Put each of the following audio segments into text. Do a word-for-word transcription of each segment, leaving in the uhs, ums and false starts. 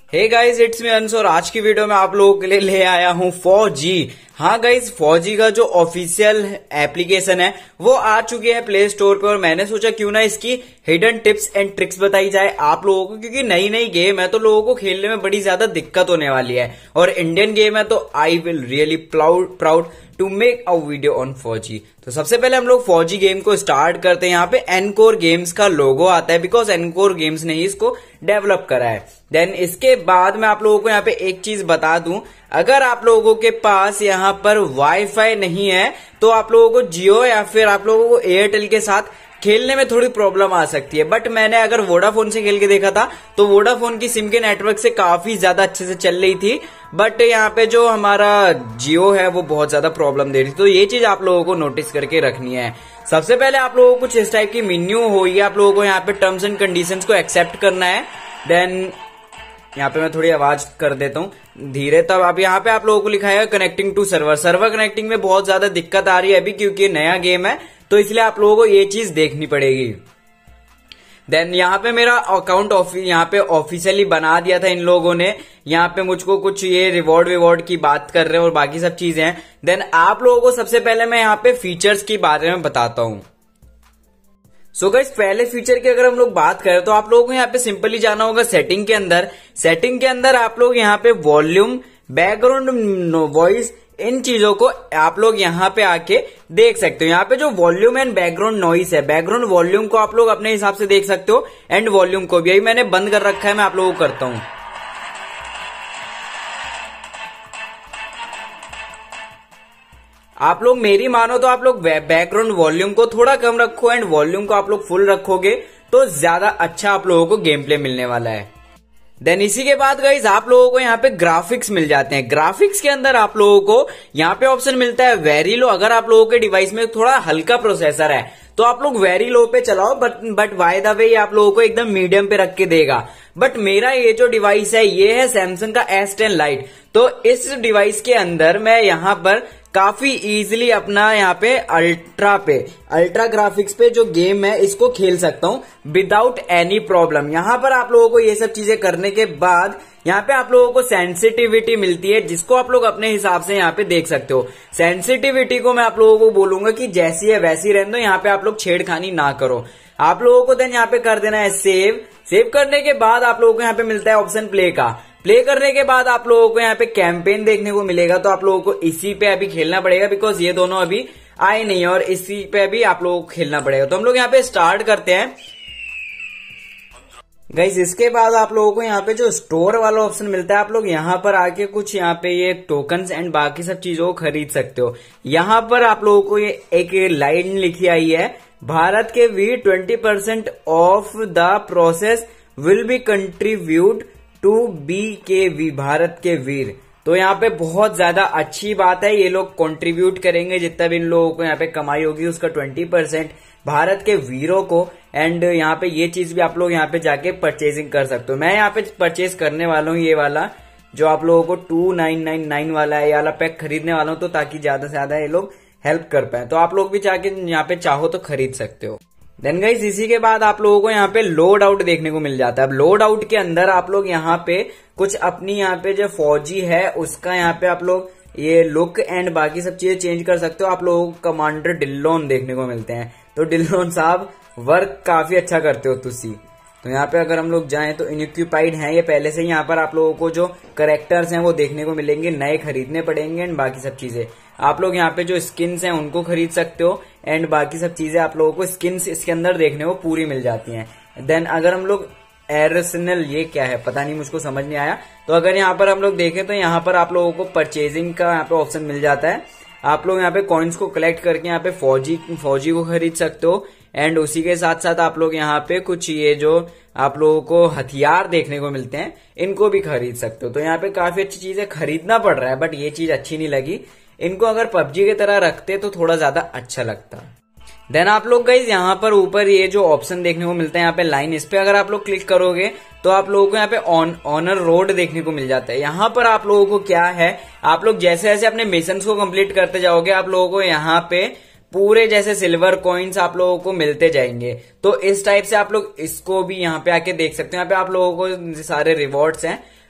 Hey guys, it's me अंश और आज की वीडियो में आप लोगों के लिए ले आया हूँ फोर जी। हाँ गाइस, फोर जी का जो ऑफिशियल एप्लीकेशन है वो आ चुकी है प्ले स्टोर पे और मैंने सोचा क्यों ना इसकी हिडन टिप्स एंड ट्रिक्स बताई जाए आप लोगों को, क्योंकि नई नई गेम है तो लोगों को खेलने में बड़ी ज्यादा दिक्कत होने वाली है और इंडियन गेम है तो I will really proud proud to make a video on four G. तो सबसे पहले हम लोग फोर जी गेम को स्टार्ट करते हैं। यहाँ पे एनकोर गेम्स का लोगो आता है बिकॉज एनकोर गेम्स ने ही इसको डेवलप करा है। देन इसके बाद मैं आप लोगों को यहाँ पे एक चीज बता दूं, अगर आप लोगों के पास यहाँ पर वाईफाई नहीं है तो आप लोगों को जियो या फिर आप लोगों को एयरटेल के साथ खेलने में थोड़ी प्रॉब्लम आ सकती है। बट मैंने अगर वोडाफोन से खेल के देखा था तो वोडाफोन की सिम के नेटवर्क से काफी ज्यादा अच्छे से चल रही थी, बट यहाँ पे जो हमारा जियो है वो बहुत ज्यादा प्रॉब्लम दे रही थी। तो ये चीज आप लोगों को नोटिस करके रखनी है। सबसे पहले आप लोगों को कुछ इस टाइप की मेन्यू होगी, आप लोगों को यहाँ पे टर्म्स एंड कंडीशंस को एक्सेप्ट करना है। देन यहाँ पे मैं थोड़ी आवाज कर देता हूँ धीरे। तब अब यहाँ पे आप लोगों को लिखा है connecting to server. Server connecting में बहुत ज्यादा दिक्कत आ रही है अभी, क्योंकि नया गेम है तो इसलिए आप लोगों को ये चीज देखनी पड़ेगी। देन यहाँ पे मेरा अकाउंट यहाँ पे ऑफिशियली बना दिया था इन लोगों ने। यहाँ पे मुझको कुछ ये रिवॉर्ड विवॉर्ड की बात कर रहे हैं और बाकी सब चीजें हैं। देन आप लोगों को सबसे पहले मैं यहाँ पे फीचर्स के बारे में बताता हूँ। सो गाइस, पहले फीचर की अगर हम लोग बात करें तो आप लोगों को यहाँ पे सिंपली जाना होगा सेटिंग के अंदर। सेटिंग के अंदर आप लोग यहाँ पे वॉल्यूम, बैकग्राउंड वॉइस, इन चीजों को आप लोग यहाँ पे आके देख सकते हो। यहाँ पे जो वॉल्यूम एंड बैकग्राउंड नॉइस है, बैकग्राउंड वॉल्यूम को आप लोग अपने हिसाब से देख सकते हो एंड वॉल्यूम को भी। यही मैंने बंद कर रखा है, मैं आप लोगों को करता हूँ। आप लोग मेरी मानो तो आप लोग बैकग्राउंड वॉल्यूम को थोड़ा कम रखो एंड वॉल्यूम को आप लोग फुल रखोगे तो ज्यादा अच्छा आप लोगों को गेम प्ले मिलने वाला है। देन इसी के बाद गाइज आप लोगों को यहाँ पे ग्राफिक्स मिल जाते हैं। ग्राफिक्स के अंदर आप लोगों को यहाँ पे ऑप्शन मिलता है वेरी लो। अगर आप लोगों के डिवाइस में थोड़ा हल्का प्रोसेसर है तो आप लोग वेरी लो पे चलाओ, but but by the way आप लोगों को एकदम मीडियम पे रख के देगा। बट मेरा ये जो डिवाइस है ये है सैमसंग का एस टेन लाइट, तो इस डिवाइस के अंदर मैं यहाँ पर काफी इजीली अपना यहाँ पे अल्ट्रा पे अल्ट्रा ग्राफिक्स पे जो गेम है इसको खेल सकता हूँ विदाउट एनी प्रॉब्लम। यहाँ पर आप लोगों को ये सब चीजें करने के बाद यहाँ पे आप लोगों को सेंसिटिविटी मिलती है, जिसको आप लोग अपने हिसाब से यहाँ पे देख सकते हो। सेंसिटिविटी को मैं आप लोगों को बोलूंगा कि जैसी है वैसी रहने दो, यहाँ पे आप लोग छेड़खानी ना करो। आप लोगों को देन यहाँ पे कर देना है सेव। सेव करने के बाद आप लोगों को यहाँ पे मिलता है ऑप्शन प्ले का। प्ले करने के बाद आप लोगों को यहाँ पे कैंपेन देखने को मिलेगा, तो आप लोगों को इसी पे अभी खेलना पड़ेगा बिकॉज ये दोनों अभी आए नहीं है और इसी पे अभी आप लोगों को खेलना पड़ेगा। तो हम लोग यहाँ पे स्टार्ट करते हैं गाइस। इसके बाद आप लोगों को यहाँ पे जो स्टोर वाला ऑप्शन मिलता है, आप लोग यहाँ पर आके कुछ यहाँ पे ये टोकन्स एंड बाकी सब चीजों को खरीद सकते हो। यहाँ पर आप लोगों को ये एक लाइन लिखी आई है, Bharat ke Veer twenty percent of the process will be contribute to B K V, Bharat ke Veer. तो यहाँ पे बहुत ज्यादा अच्छी बात है, ये लोग कंट्रीब्यूट करेंगे जितना भी इन लोगों को यहाँ पे कमाई होगी उसका ट्वेंटी परसेंट भारत के वीरों को। एंड यहाँ पे ये चीज भी आप लोग यहाँ पे जाके परचेजिंग कर सकते हो। मैं यहाँ पे परचेज करने वाला हूँ ये वाला जो आप लोगों को टू नाइन नाइन नाइन वाला है, ये वाला पैक खरीदने वाला हूँ, तो ताकि ज्यादा से ज्यादा ये लोग हेल्प कर पाए। तो आप लोग भी जाके यहाँ पे चाहो तो खरीद सकते हो। देन गाइस, इसी के बाद आप लोगों को यहाँ पे लोड आउट देखने को मिल जाता है। अब लोड आउट के अंदर आप लोग यहाँ पे कुछ अपनी यहाँ पे जो फोर जी है उसका यहाँ पे आप लोग ये लुक एंड बाकी सब चीजें चेंज कर सकते हो। आप लोगों को कमांडर डिल्लोन देखने को मिलते हैं, तो डिल्लोन साहब वर्क काफी अच्छा करते हो तुसी। तो यहाँ पे अगर हम लोग जाएं तो इनक्यूपाइड हैं ये पहले से ही। यहाँ पर आप लोगों को जो करेक्टर्स हैं वो देखने को मिलेंगे, नए खरीदने पड़ेंगे एंड बाकी सब चीजें। आप लोग यहाँ पे जो स्किन्स हैं उनको खरीद सकते हो एंड बाकी सब चीजें आप लोगों को स्किन्स इसके अंदर देखने को पूरी मिल जाती हैं। देन अगर हम लोग एरसनल, ये क्या है पता नहीं, मुझको समझ नहीं आया। तो अगर यहाँ पर हम लोग देखें तो यहाँ पर आप लोगों को परचेजिंग का यहाँ पे ऑप्शन मिल जाता है। आप लोग यहाँ पे कॉइन्स को कलेक्ट करके यहाँ पे फौजी फौजी को खरीद सकते हो एंड उसी के साथ साथ आप लोग यहाँ पे कुछ ये जो आप लोगों को हथियार देखने को मिलते हैं इनको भी खरीद सकते हो। तो यहाँ पे काफी अच्छी चीजें खरीदना पड़ रहा है, बट ये चीज अच्छी नहीं लगी। इनको अगर पबजी की तरह रखते तो थोड़ा ज्यादा अच्छा लगता। देन आप लोग गाइज यहाँ पर ऊपर ये जो ऑप्शन देखने को मिलता है यहाँ पे लाइन, इस पे अगर आप लोग क्लिक करोगे तो आप लोगों को यहाँ पे ऑन ऑनर रोड देखने को मिल जाता है। यहाँ पर आप लोगों को क्या है, आप लोग जैसे जैसे अपने मिशंस को कंप्लीट करते जाओगे आप लोगों को यहाँ पे पूरे जैसे सिल्वर कॉइन्स आप लोगों को मिलते जाएंगे। तो इस टाइप से आप लोग इसको भी यहाँ पे आके देख सकते हैं। यहाँ पे आप लोगों को सारे रिवॉर्ड्स हैं,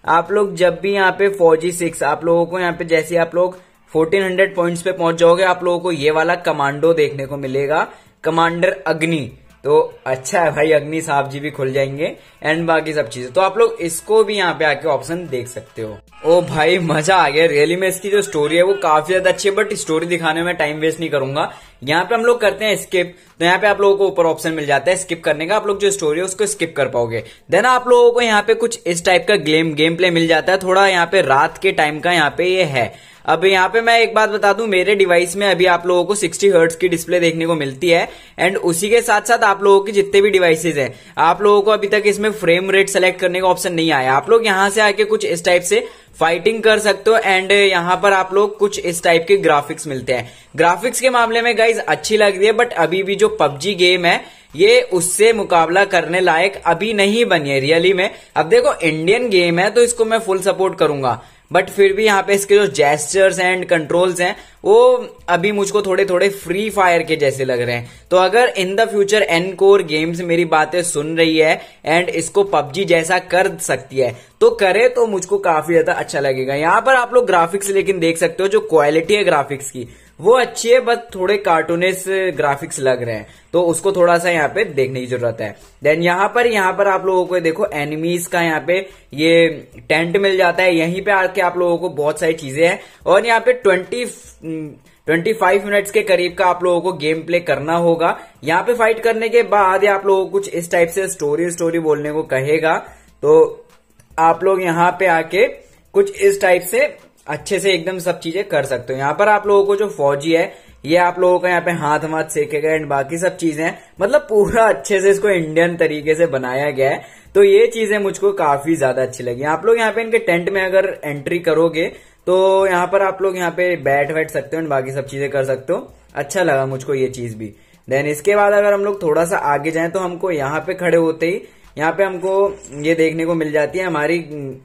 आप लोग जब भी यहाँ पे फौजी सिक्स आप लोगों को यहाँ पे जैसे आप लोग फोर्टीन हंड्रेड पॉइंट्स पे पहुंच जाओगे, आप लोगों को ये वाला कमांडो देखने को मिलेगा, कमांडर अग्नि। तो अच्छा है भाई, अग्नि साहब जी भी खुल जाएंगे एंड बाकी सब चीजें। तो आप लोग इसको भी यहाँ पे आके ऑप्शन देख सकते हो। ओ भाई मजा आ गया रियली में। इसकी जो स्टोरी है वो काफी ज्यादा अच्छी है, बट स्टोरी दिखाने में टाइम वेस्ट नहीं करूंगा। यहाँ पे हम लोग करते हैं स्किप। तो यहाँ पे आप लोगों को ऊपर ऑप्शन मिल जाता है स्किप करने का, आप लोग जो स्टोरी है उसको स्किप कर पाओगे। देन आप लोगों को यहाँ पे कुछ इस टाइप का गेम गेम प्ले मिल जाता है, थोड़ा यहाँ पे रात के टाइम का यहाँ पे ये है। अब यहाँ पे मैं एक बात बता दूं, मेरे डिवाइस में अभी आप लोगों को सिक्सटी हर्ट्ज की डिस्प्ले देखने को मिलती है एंड उसी के साथ साथ आप लोगों के जितने भी डिवाइसेज हैं, आप लोगों को अभी तक इसमें फ्रेम रेट सेलेक्ट करने का ऑप्शन नहीं आया। आप लोग यहाँ से आके कुछ इस टाइप से फाइटिंग कर सकते हो एंड यहाँ पर आप लोग कुछ इस टाइप के ग्राफिक्स मिलते हैं। ग्राफिक्स के मामले में गाइज अच्छी लग रही है, बट अभी भी जो पबजी गेम है ये उससे मुकाबला करने लायक अभी नहीं बनी है रियली में। अब देखो इंडियन गेम है तो इसको मैं फुल सपोर्ट करूंगा, बट फिर भी यहाँ पे इसके जो जेस्चर्स एंड कंट्रोल्स हैं वो अभी मुझको थोड़े थोड़े फ्री फायर के जैसे लग रहे हैं। तो अगर in the future encore games मेरी बातें सुन रही है एंड इसको पबजी जैसा कर सकती है तो करे, तो मुझको काफी ज्यादा अच्छा लगेगा। यहाँ पर आप लोग ग्राफिक्स लेकिन देख सकते हो, जो क्वालिटी है ग्राफिक्स की वो अच्छी है, बस थोड़े कार्टूनिश ग्राफिक्स लग रहे हैं, तो उसको थोड़ा सा यहाँ पे देखने की जरूरत है। देन यहाँ पर यहाँ पर आप लोगों को देखो एनिमीज का यहाँ पे ये टेंट मिल जाता है, यहीं पे आके आप लोगों को बहुत सारी चीजें हैं और यहाँ पे ट्वेंटी ट्वेंटी फाइव मिनट्स के करीब का आप लोगों को गेम प्ले करना होगा। यहाँ पे फाइट करने के बाद आप लोगों को कुछ इस टाइप से स्टोरी स्टोरी बोलने को कहेगा, तो आप लोग यहाँ पे आके कुछ इस टाइप से अच्छे से एकदम सब चीजें कर सकते हो। यहाँ पर आप लोगों को जो फौजी है ये आप लोगों का यहाँ पे हाथ हाथ सेकेगा एंड बाकी सब चीजें, मतलब पूरा अच्छे से इसको इंडियन तरीके से बनाया गया है। तो ये चीजें मुझको काफी ज्यादा अच्छी लगी। आप लोग यहाँ पे इनके टेंट में अगर एंट्री करोगे तो यहाँ पर आप लोग यहाँ पे बैठ बैठ सकते हो एंड बाकी सब चीजें कर सकते हो। अच्छा लगा मुझको ये चीज भी। देन इसके बाद अगर हम लोग थोड़ा सा आगे जाएं तो हमको यहाँ पे खड़े होते ही यहाँ पे हमको ये देखने को मिल जाती है हमारी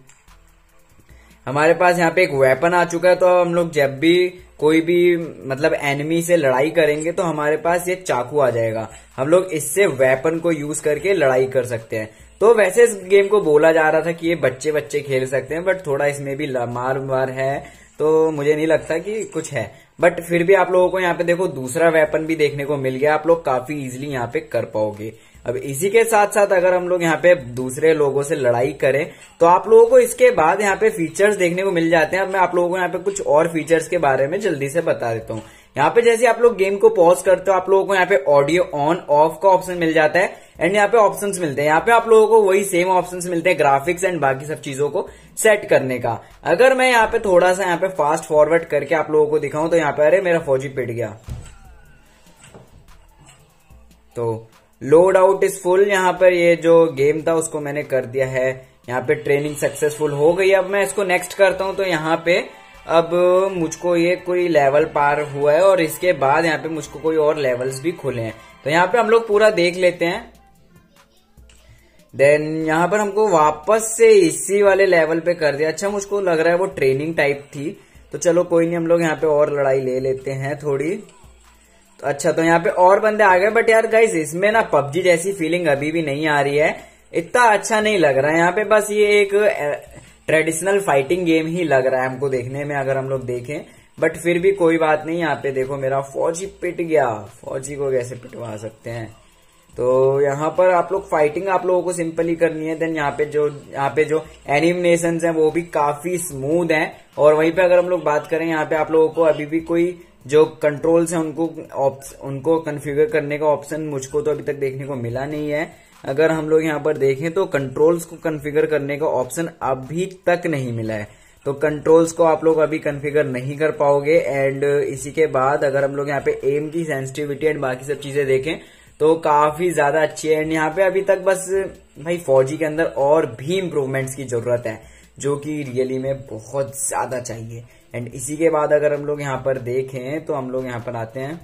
हमारे पास यहाँ पे एक वेपन आ चुका है। तो हम लोग जब भी कोई भी मतलब एनिमी से लड़ाई करेंगे तो हमारे पास ये चाकू आ जाएगा, हम लोग इससे वेपन को यूज करके लड़ाई कर सकते हैं। तो वैसे इस गेम को बोला जा रहा था कि ये बच्चे बच्चे खेल सकते हैं, बट थोड़ा इसमें भी मार मार है तो मुझे नहीं लगता कि कुछ है। बट फिर भी आप लोगों को यहाँ पे देखो दूसरा वेपन भी देखने को मिल गया, आप लोग काफी इजीली यहाँ पे कर पाओगे। अब इसी के साथ साथ अगर हम लोग यहाँ पे दूसरे लोगों से लड़ाई करें तो आप लोगों को इसके बाद यहाँ पे फीचर्स देखने को मिल जाते हैं। अब मैं आप लोगों को यहाँ पे कुछ और फीचर्स के बारे में जल्दी से बता देता हूँ। यहाँ पे जैसे आप लोग गेम को पॉज करते हो आप लोगों को यहाँ पे ऑडियो ऑन ऑफ का ऑप्शन मिल जाता है एंड यहाँ पे ऑप्शंस मिलते हैं। यहाँ पे आप लोगों को वही सेम ऑप्शंस मिलते हैं ग्राफिक्स एंड बाकी सब चीजों को सेट करने का। अगर मैं यहाँ पे थोड़ा सा यहाँ पे फास्ट फॉरवर्ड करके आप लोगों को दिखाऊं तो यहाँ पे अरे मेरा फौजी पिट गया, तो लोड आउट इज फुल। यहाँ पर ये जो गेम था उसको मैंने कर दिया है, यहाँ पे ट्रेनिंग सक्सेसफुल हो गई। अब मैं इसको नेक्स्ट करता हूँ तो यहाँ पे अब मुझको ये कोई लेवल पार हुआ है और इसके बाद यहाँ पे मुझको कोई और लेवल्स भी खुले हैं, तो यहाँ पे हम लोग पूरा देख लेते हैं। देन यहाँ पर हमको वापस से इसी वाले लेवल पे कर दिया। अच्छा मुझको लग रहा है वो ट्रेनिंग टाइप थी, तो चलो कोई नहीं, हम लोग यहाँ पे और लड़ाई ले लेते हैं थोड़ी। तो अच्छा तो यहाँ पे और बंदे आ गए, बट यार गाइस इसमें ना पबजी जैसी फीलिंग अभी भी नहीं आ रही है, इतना अच्छा नहीं लग रहा है। यहाँ पे बस ये एक ट्रेडिशनल फाइटिंग गेम ही लग रहा है हमको देखने में अगर हम लोग देखें, बट फिर भी कोई बात नहीं। यहाँ पे देखो मेरा फौजी पिट गया, फौजी को कैसे पिटवा सकते हैं। तो यहाँ पर आप लोग फाइटिंग आप लोगों को सिंपल ही करनी है। देन यहाँ पे जो यहाँ पे जो एनिमेशंस हैं वो भी काफी स्मूथ हैं। और वहीं पे अगर हम लोग बात करें यहाँ पे आप लोगों को अभी भी कोई जो कंट्रोल्स हैं उनको उनको कॉन्फ़िगर करने का ऑप्शन मुझको तो अभी तक देखने को मिला नहीं है। अगर हम लोग यहाँ पर देखें तो कंट्रोल्स को कॉन्फ़िगर करने का ऑप्शन अभी तक नहीं मिला है, तो कंट्रोल्स को आप लोग अभी कॉन्फ़िगर नहीं कर पाओगे। एंड इसी के बाद अगर हम लोग यहाँ पे एम की सेंसिटिविटी एंड बाकी सब चीजें देखें तो काफी ज्यादा अच्छी है। एंड यहाँ पे अभी तक बस भाई फौजी के अंदर और भी इम्प्रूवमेंट्स की जरूरत है, जो कि रियली में बहुत ज्यादा चाहिए। एंड इसी के बाद अगर हम लोग यहाँ पर देखें तो हम लोग यहाँ पर आते हैं,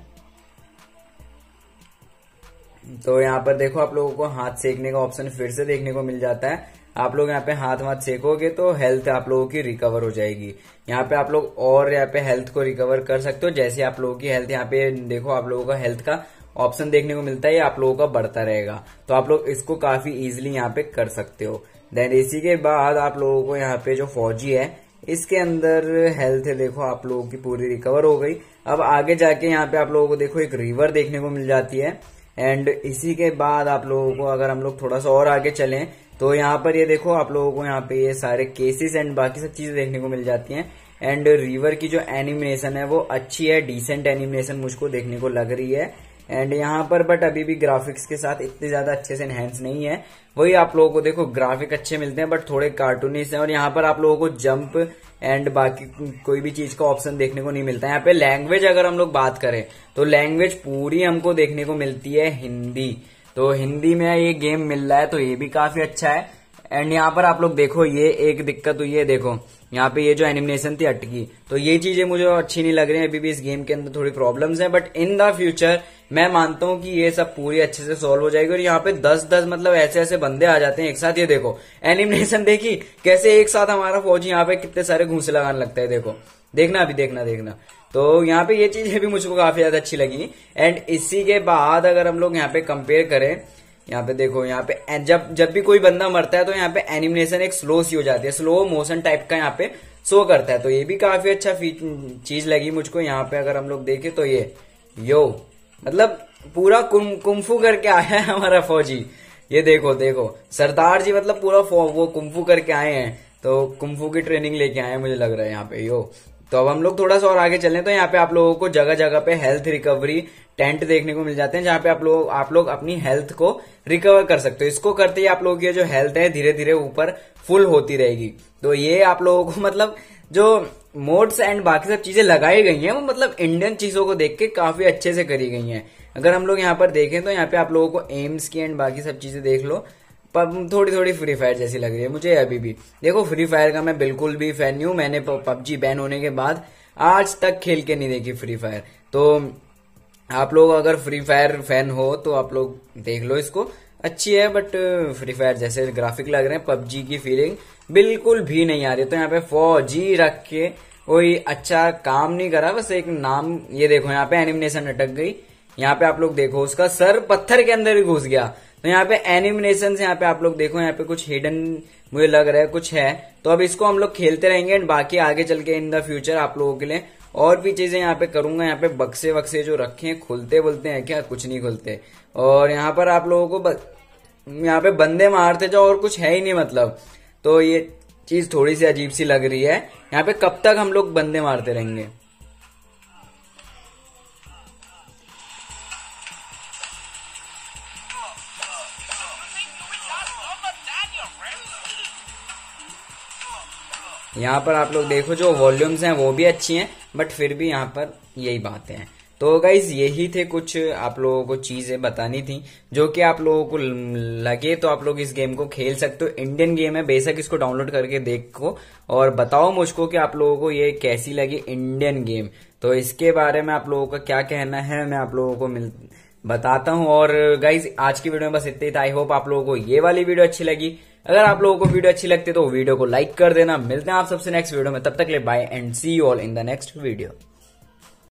तो यहाँ पर देखो आप लोगों को हाथ सेकने का ऑप्शन फिर से देखने को मिल जाता है। आप लोग यहाँ पे हाथ हाथ सेकोगे तो हेल्थ आप लोगों की रिकवर हो जाएगी। यहाँ पे आप लोग और यहाँ पे हेल्थ को रिकवर कर सकते हो, जैसे आप लोगों की हेल्थ यहाँ पे देखो आप लोगों का हेल्थ का ऑप्शन देखने को मिलता है, आप लोगों का बढ़ता रहेगा। तो आप लोग इसको काफी इजीली यहाँ पे कर सकते हो। देन इसी के बाद आप लोगों को यहाँ पे जो फौजी है इसके अंदर हेल्थ है देखो आप लोगों की पूरी रिकवर हो गई। अब आगे जाके यहाँ पे आप लोगों को देखो एक रिवर देखने को मिल जाती है। एंड इसी के बाद आप लोगों को अगर हम लोग थोड़ा सा और आगे चलें तो यहाँ पर ये देखो आप लोगों को यहाँ पे ये सारे केसेस एंड बाकी सब चीजें देखने को मिल जाती हैं। एंड रिवर की जो एनिमेशन है वो अच्छी है, डिसेंट एनिमेशन मुझको देखने को लग रही है। एंड यहाँ पर बट अभी भी ग्राफिक्स के साथ इतने ज्यादा अच्छे से एनहेंस नहीं है। वही आप लोगों को देखो ग्राफिक अच्छे मिलते हैं बट थोड़े कार्टूनिश हैं। और यहाँ पर आप लोगों को जंप एंड बाकी कोई भी चीज का ऑप्शन देखने को नहीं मिलता है। यहाँ पे लैंग्वेज अगर हम लोग बात करें तो लैंग्वेज पूरी हमको देखने को मिलती है हिंदी। तो हिंदी में ये गेम मिल रहा है तो ये भी काफी अच्छा है। एंड यहाँ पर आप लोग देखो ये एक दिक्कत हुई है, देखो यहाँ पे ये जो एनिमेशन थी अटकी, तो ये चीजें मुझे अच्छी नहीं लग रही है। अभी भी इस गेम के अंदर थोड़ी प्रॉब्लम्स हैं बट इन द फ्यूचर मैं मानता हूँ कि ये सब पूरी अच्छे से सॉल्व हो जाएगी। और यहाँ पे दस दस मतलब ऐसे ऐसे बंदे आ जाते हैं एक साथ। ये देखो एनिमेशन देखी कैसे एक साथ हमारा फौजी यहाँ पे कितने सारे घूंसे लगाने लगता है, देखो देखना अभी देखना देखना। तो यहाँ पे ये चीजें भी मुझको काफी ज्यादा अच्छी लगी। एंड इसी के बाद अगर हम लोग यहाँ पे कंपेयर करें, यहाँ पे देखो यहाँ पे जब जब भी कोई बंदा मरता है तो यहाँ पे एनिमेशन एक स्लो सी हो जाती है, स्लो मोशन टाइप का यहाँ पे शो करता है। तो ये भी काफी अच्छा चीज लगी मुझको। यहाँ पे अगर हम लोग देखें तो ये यो मतलब पूरा कुम, कुम्फू करके आया है हमारा फौजी। ये देखो देखो सरदार जी मतलब पूरा वो कुम्फू करके आए हैं, तो कुम्फू की ट्रेनिंग लेके आए हैं मुझे लग रहा है यहाँ पे यो। तो अब हम लोग थोड़ा सा और आगे चलें तो यहाँ पे आप लोगों को जगह जगह पे हेल्थ रिकवरी टेंट देखने को मिल जाते हैं, जहाँ पे आप लोग आप लोग अपनी हेल्थ को रिकवर कर सकते हो। इसको करते ही आप लोगों की जो हेल्थ है धीरे धीरे ऊपर फुल होती रहेगी। तो ये आप लोगों को मतलब जो मोड्स एंड बाकी सब चीजें लगाई गई हैं वो मतलब इंडियन चीजों को देख के काफी अच्छे से करी गई हैं। अगर हम लोग यहाँ पर देखें तो यहाँ पे आप लोगों को एम्स की एंड बाकी सब चीजें देख लो, पर थोड़ी थोड़ी फ्री फायर जैसी लग रही है मुझे अभी भी। देखो फ्री फायर का मैं बिल्कुल भी फैन नहीं हूँ, मैंने पबजी बैन होने के बाद आज तक खेल के नहीं देखी फ्री फायर। तो आप लोग अगर फ्री फायर फैन हो तो आप लोग देख लो इसको, अच्छी है बट फ्री फायर जैसे ग्राफिक लग रहे हैं पबजी की फीलिंग बिल्कुल भी नहीं आ रही। तो यहाँ पे फौजी रख के कोई अच्छा काम नहीं करा, बस एक नाम। ये देखो यहाँ पे एनिमेशन अटक गई, यहाँ पे आप लोग देखो उसका सर पत्थर के अंदर ही घुस गया। तो यहाँ पे एनिमेशन से यहाँ पे आप लोग देखो यहाँ पे कुछ हिडन मुझे लग रहा है कुछ है। तो अब इसको हम लोग खेलते रहेंगे एंड बाकी आगे चल के इन द फ्यूचर आप लोगों के लिए और भी चीजें यहाँ पे करूंगा। यहाँ पे बक्से वक्से जो रखे हैं खुलते बोलते हैं क्या, कुछ नहीं खुलते। और यहाँ पर आप लोगों को यहाँ पे बंदे मारते जाओ और कुछ है ही नहीं मतलब। तो ये चीज थोड़ी सी अजीब सी लग रही है। यहाँ पे कब तक हम लोग बंदे मारते रहेंगे। यहाँ पर आप लोग देखो जो वॉल्यूम्स हैं वो भी अच्छी हैं बट फिर भी यहाँ पर यही बातें हैं। तो गाइज यही थे कुछ आप लोगों को चीजें बतानी थी जो कि आप लोगों को लगे तो आप लोग इस गेम को खेल सकते हो। इंडियन गेम है, बेशक इसको डाउनलोड करके देखो और बताओ मुझको कि आप लोगों को ये कैसी लगी इंडियन गेम। तो इसके बारे में आप लोगों का क्या कहना है मैं आप लोगों को मिल बताता हूँ। और गाइज आज की वीडियो में बस इतना ही था। आई होप आप लोगों को ये वाली वीडियो अच्छी लगी। अगर आप लोगों को वीडियो अच्छी लगती है तो वीडियो को लाइक कर देना। मिलते हैं आप सबसे नेक्स्ट वीडियो में, तब तक ले bye and see you all in the next video.